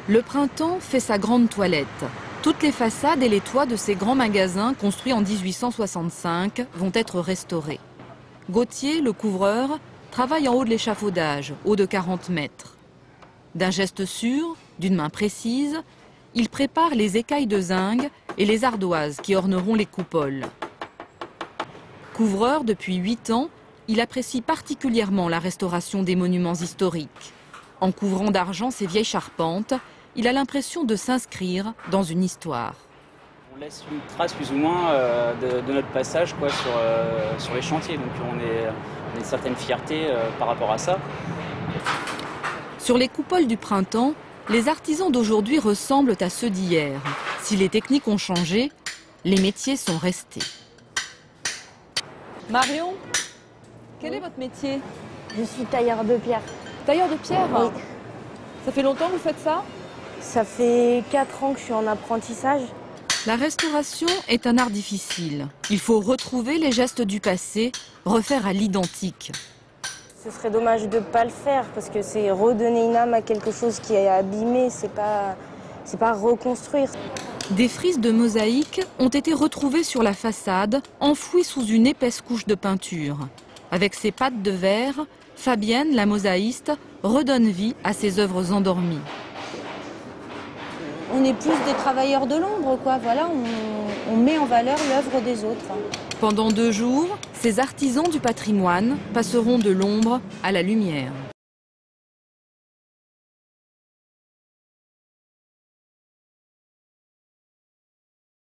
Le printemps fait sa grande toilette. Toutes les façades et les toits de ces grands magasins construits en 1865 vont être restaurés. Gauthier, le couvreur, travaille en haut de l'échafaudage, haut de 40 mètres. D'un geste sûr, d'une main précise, il prépare les écailles de zinc et les ardoises qui orneront les coupoles. Couvreur depuis 8 ans, il apprécie particulièrement la restauration des monuments historiques. En couvrant d'argent ces vieilles charpentes, il a l'impression de s'inscrire dans une histoire. On laisse une trace plus ou moins de notre passage quoi, sur les chantiers, donc on a une certaine fierté par rapport à ça. Sur les coupoles du printemps, les artisans d'aujourd'hui ressemblent à ceux d'hier. Si les techniques ont changé, les métiers sont restés. Marion, quel est votre métier? Je suis tailleur de pierre. Tailleur de pierre? Oui. Ça fait longtemps que vous faites ça? Ça fait 4 ans que je suis en apprentissage. La restauration est un art difficile. Il faut retrouver les gestes du passé, refaire à l'identique. Ce serait dommage de ne pas le faire parce que c'est redonner une âme à quelque chose qui est abîmé, c'est pas reconstruire. Des frises de mosaïque ont été retrouvées sur la façade, enfouies sous une épaisse couche de peinture. Avec ses pattes de verre, Fabienne, la mosaïste, redonne vie à ses œuvres endormies. On est plus des travailleurs de l'ombre, quoi. Voilà, on met en valeur l'œuvre des autres. Pendant 2 jours, ces artisans du patrimoine passeront de l'ombre à la lumière.